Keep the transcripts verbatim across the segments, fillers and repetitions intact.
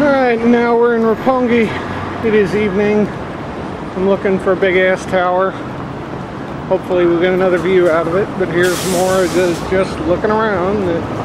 Alright, now we're in Roppongi. It is evening. I'm looking for a big ass tower. Hopefully we'll get another view out of it, but here's more of just, just looking around.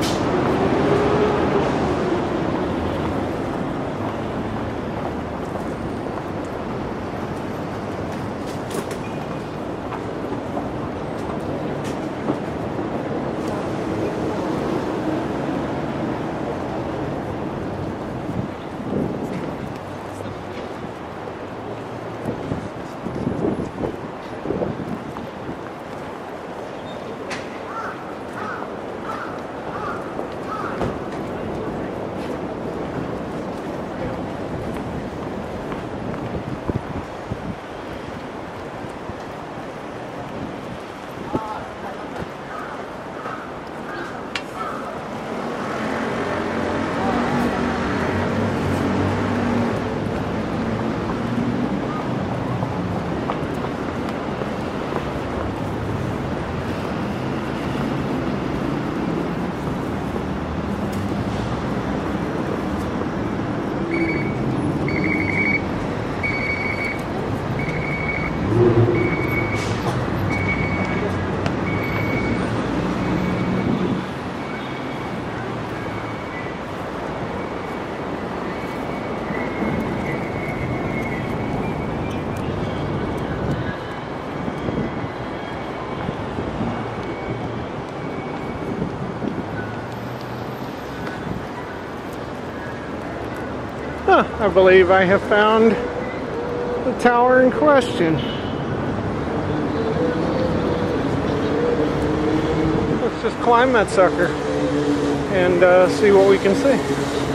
Huh, I believe I have found the tower in question. Let's just climb that sucker and uh, see what we can see.